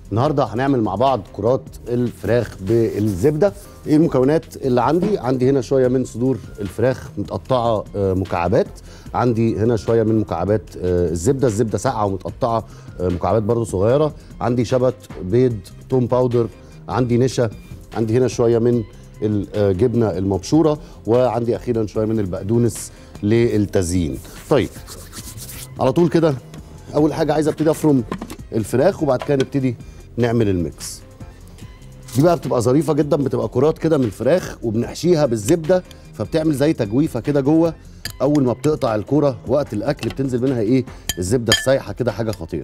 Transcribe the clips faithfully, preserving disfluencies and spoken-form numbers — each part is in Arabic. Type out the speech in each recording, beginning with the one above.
النهارده هنعمل مع بعض كرات الفراخ بالزبده. ايه المكونات اللي عندي؟ عندي هنا شويه من صدور الفراخ متقطعه مكعبات، عندي هنا شويه من مكعبات الزبده، الزبده ساقعه ومتقطعه مكعبات برضو صغيره، عندي شبت، بيض، توم باودر، عندي نشا، عندي هنا شويه من الجبنه المبشوره، وعندي اخيرا شويه من البقدونس للتزيين. طيب على طول كده اول حاجه عايز ابتدي افرم الفراخ وبعد كده نبتدي نعمل الميكس. دي بقى بتبقى ظريفه جدا، بتبقى كرات كده من الفراخ وبنحشيها بالزبده فبتعمل زي تجويفه كده جوه. اول ما بتقطع الكوره وقت الاكل بتنزل منها ايه؟ الزبده السايحه كده، حاجه خطيره.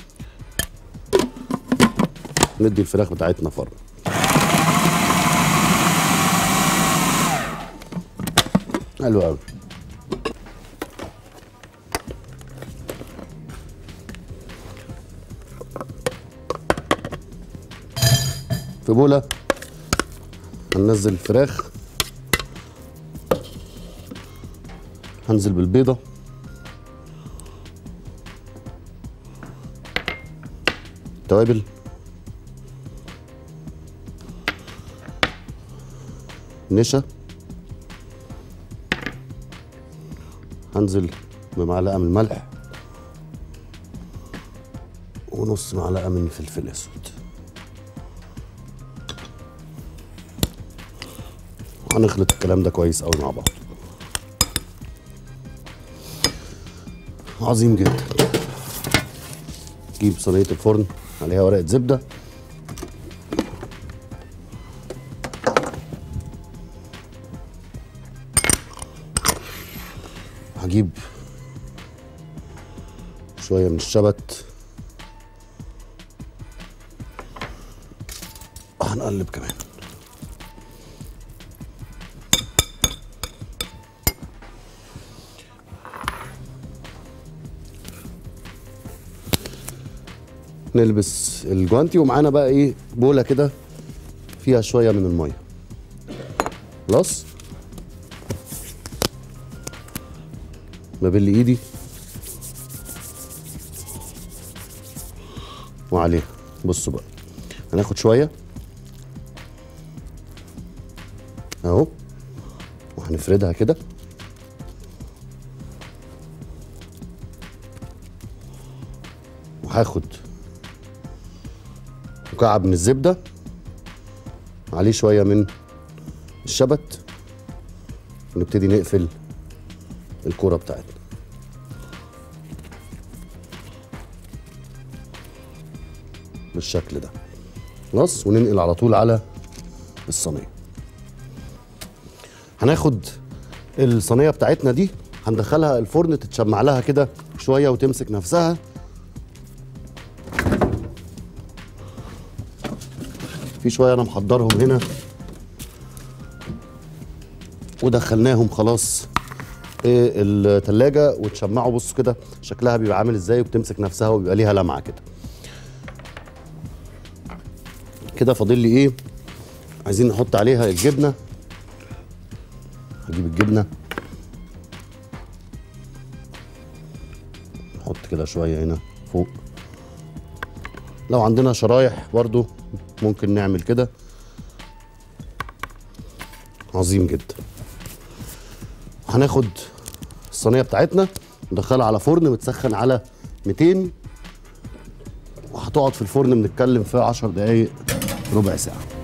ندي الفراخ بتاعتنا فرن. حلو قوي. في بوله هننزل الفراخ، هنزل بالبيضه، توابل، نشا، هنزل بمعلقه من الملح ونص معلقه من الفلفل الاسود، هنخلط الكلام ده كويس قوي مع بعض. عظيم جدا. نجيب صينيه الفرن عليها ورقه زبده، هجيب شويه من الشبت، هنقلب كمان. نلبس الجوانتي ومعانا بقى ايه؟ بوله كده فيها شويه من الميه. خلاص ببل ايدي وعليها. بصوا بقى، هناخد شويه اهو وهنفردها كده، وهاخد مكعب من الزبده عليه شويه من الشبت ونبتدي نقفل الكوره بتاعتنا. بالشكل ده. خلاص، وننقل على طول على الصينيه. هناخد الصينيه بتاعتنا دي هندخلها الفرن تتشمع لها كده شويه وتمسك نفسها. في شويه انا محضرهم هنا ودخلناهم خلاص التلاجة وتشمعوا. بصوا كده شكلها بيبقى عامل ازاي وبتمسك نفسها وبيبقى ليها لمعه كده. كده فاضل لي ايه؟ عايزين نحط عليها الجبنه. هجيب الجبنه نحط كده شويه هنا فوق. لو عندنا شرايح برضو ممكن نعمل كده. عظيم جدا. هناخد الصينيه بتاعتنا ندخلها على فرن متسخن على مئتين، وهتقعد في الفرن بنتكلم في عشر دقايق ربع ساعه.